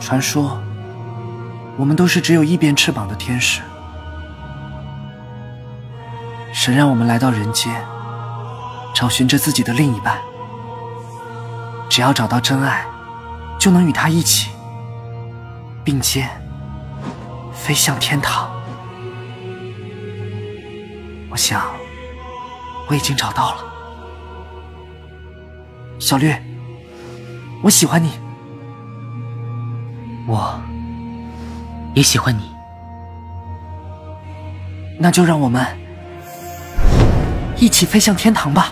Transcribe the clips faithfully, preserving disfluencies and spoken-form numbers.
传说，我们都是只有一边翅膀的天使。神让我们来到人间，找寻着自己的另一半。只要找到真爱，就能与他一起并肩飞向天堂。我想，我已经找到了。小绿，我喜欢你。 我也喜欢你。 那就让我们一起飞向天堂吧。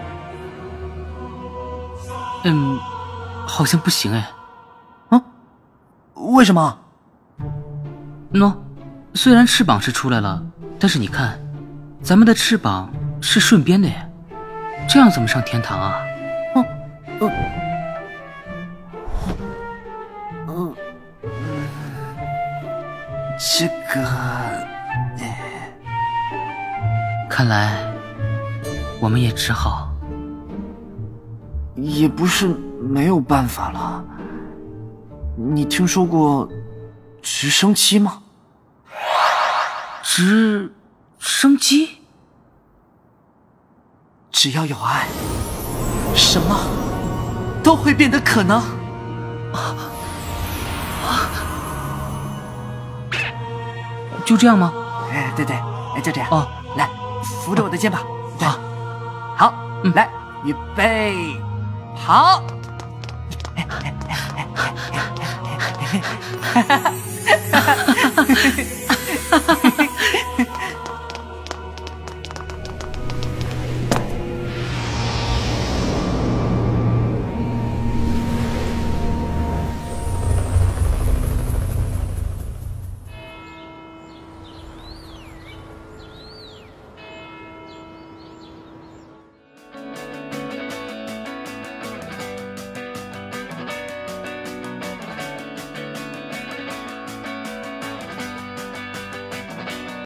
嗯，好像不行哎。 啊？为什么？ 喏，虽然翅膀是出来了，但是你看，咱们的翅膀是顺边的耶，这样怎么上天堂啊？ 哦，呃，嗯，这个， 看来我们也只好， 也不是没有办法了。你听说过直升机吗？ 直升机？ 只要有爱，什么都会变得可能。 啊啊！就这样吗？ 哎，对对，哎，就这样。 哦， 来，扶着我的肩膀。对， 好， 好， 嗯， 来，预备，好。哈哈哈哈哈哈！